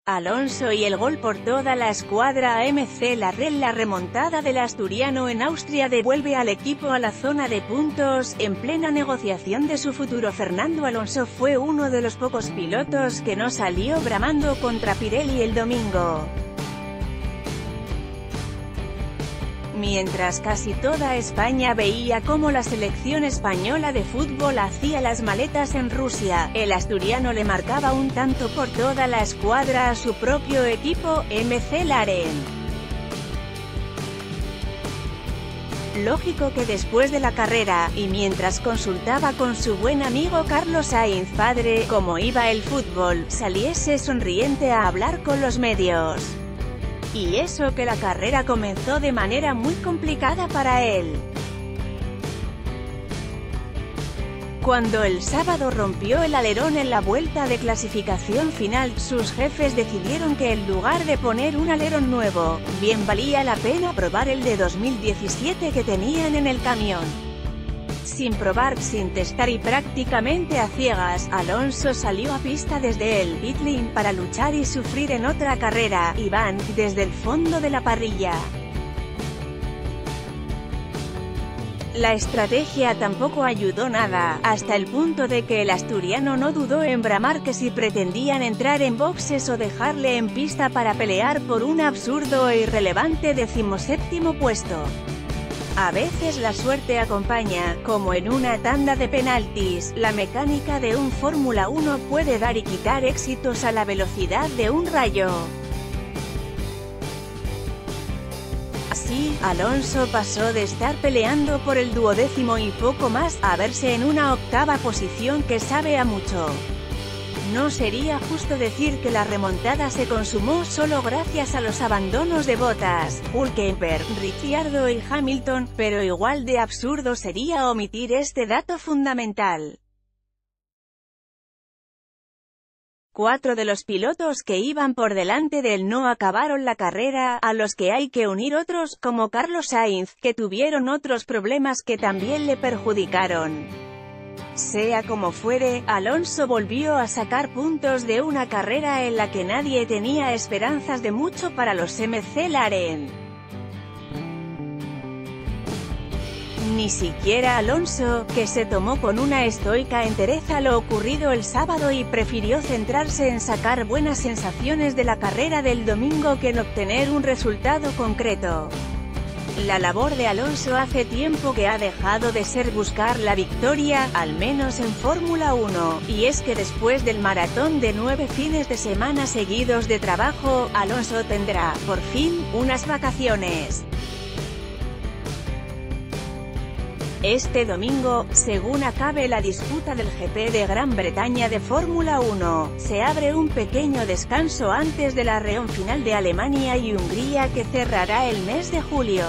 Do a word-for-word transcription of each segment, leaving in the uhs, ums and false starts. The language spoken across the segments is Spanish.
Alonso y el gol por toda la escuadra A M C Larraín. La remontada del asturiano en Austria devuelve al equipo a la zona de puntos. En plena negociación de su futuro, Fernando Alonso fue uno de los pocos pilotos que no salió bramando contra Pirelli el domingo. Mientras casi toda España veía cómo la selección española de fútbol hacía las maletas en Rusia, el asturiano le marcaba un tanto por toda la escuadra a su propio equipo, A M C Larraín. Lógico que después de la carrera, y mientras consultaba con su buen amigo Carlos Sainz padre, cómo iba el fútbol, saliese sonriente a hablar con los medios. Y eso que la carrera comenzó de manera muy complicada para él. Cuando el sábado rompió el alerón en la vuelta de clasificación final, sus jefes decidieron que en lugar de poner un alerón nuevo, bien valía la pena probar el de dos mil diecisiete que tenían en el camión. Sin probar, sin testar y prácticamente a ciegas, Alonso salió a pista desde el pit lane para luchar y sufrir en otra carrera, Iván, desde el fondo de la parrilla. La estrategia tampoco ayudó nada, hasta el punto de que el asturiano no dudó en bramar que si pretendían entrar en boxes o dejarle en pista para pelear por un absurdo e irrelevante decimoséptimo puesto. A veces la suerte acompaña, como en una tanda de penaltis. La mecánica de un Fórmula uno puede dar y quitar éxitos a la velocidad de un rayo. Así, Alonso pasó de estar peleando por el duodécimo y poco más, a verse en una octava posición que sabe a mucho. No sería justo decir que la remontada se consumó solo gracias a los abandonos de Bottas, Hülkenberg, Ricciardo y Hamilton, pero igual de absurdo sería omitir este dato fundamental. Cuatro de los pilotos que iban por delante de él no acabaron la carrera, a los que hay que unir otros, como Carlos Sainz, que tuvieron otros problemas que también le perjudicaron. Sea como fuere, Alonso volvió a sacar puntos de una carrera en la que nadie tenía esperanzas de mucho para los A M C Larraín. Ni siquiera Alonso, que se tomó con una estoica entereza lo ocurrido el sábado y prefirió centrarse en sacar buenas sensaciones de la carrera del domingo que en obtener un resultado concreto. La labor de Alonso hace tiempo que ha dejado de ser buscar la victoria, al menos en Fórmula uno, y es que después del maratón de nueve fines de semana seguidos de trabajo, Alonso tendrá, por fin, unas vacaciones. Este domingo, según acabe la disputa del G P de Gran Bretaña de Fórmula uno, se abre un pequeño descanso antes de la reunión final de Alemania y Hungría que cerrará el mes de julio.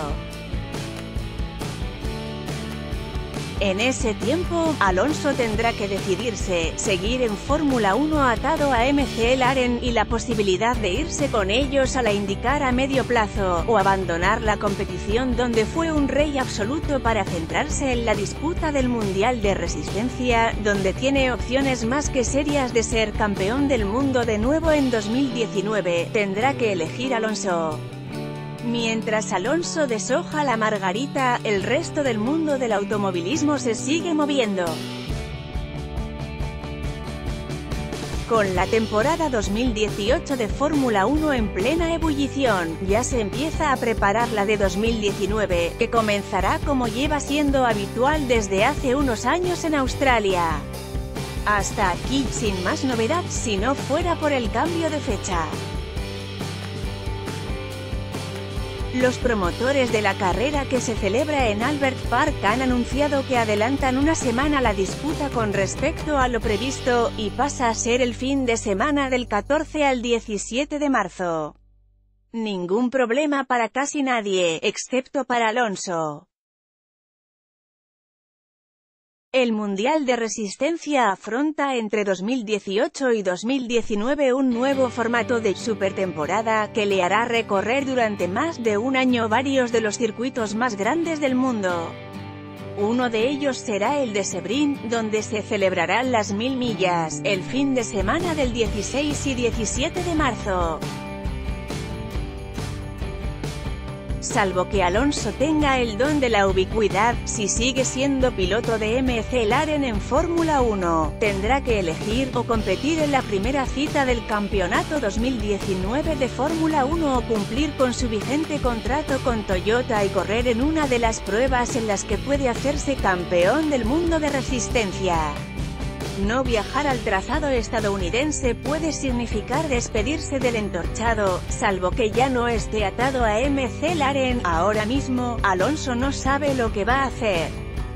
En ese tiempo, Alonso tendrá que decidirse, seguir en Fórmula uno atado a A M C Larraín y la posibilidad de irse con ellos a la IndyCar a medio plazo, o abandonar la competición donde fue un rey absoluto para centrarse en la disputa del Mundial de Resistencia, donde tiene opciones más que serias de ser campeón del mundo de nuevo en dos mil diecinueve, tendrá que elegir Alonso. Mientras Alonso deshoja la margarita, el resto del mundo del automovilismo se sigue moviendo. Con la temporada dos mil dieciocho de Fórmula uno en plena ebullición, ya se empieza a preparar la de dos mil diecinueve, que comenzará como lleva siendo habitual desde hace unos años en Australia. Hasta aquí, sin más novedad, si no fuera por el cambio de fecha. Los promotores de la carrera que se celebra en Albert Park han anunciado que adelantan una semana la disputa con respecto a lo previsto, y pasa a ser el fin de semana del catorce al diecisiete de marzo. Ningún problema para casi nadie, excepto para Alonso. El Mundial de Resistencia afronta entre dos mil dieciocho y dos mil diecinueve un nuevo formato de supertemporada que le hará recorrer durante más de un año varios de los circuitos más grandes del mundo. Uno de ellos será el de Sebring, donde se celebrarán las mil millas, el fin de semana del dieciséis y diecisiete de marzo. Salvo que Alonso tenga el don de la ubicuidad, si sigue siendo piloto de McLaren en Fórmula uno, tendrá que elegir, o competir en la primera cita del campeonato dos mil diecinueve de Fórmula uno o cumplir con su vigente contrato con Toyota y correr en una de las pruebas en las que puede hacerse campeón del mundo de resistencia. No viajar al trazado estadounidense puede significar despedirse del entorchado, salvo que ya no esté atado a McLaren. Ahora mismo, Alonso no sabe lo que va a hacer.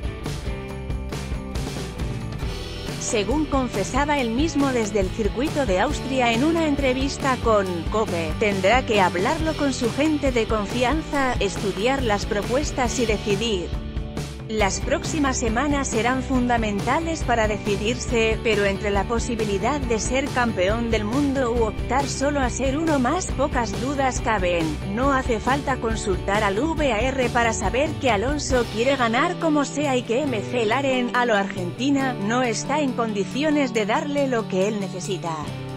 Según confesaba él mismo desde el circuito de Austria en una entrevista con Kobe, tendrá que hablarlo con su gente de confianza, estudiar las propuestas y decidir. Las próximas semanas serán fundamentales para decidirse, pero entre la posibilidad de ser campeón del mundo u optar solo a ser uno más, pocas dudas caben. No hace falta consultar al V A R para saber que Alonso quiere ganar como sea y que McLaren, a lo Argentina, no está en condiciones de darle lo que él necesita.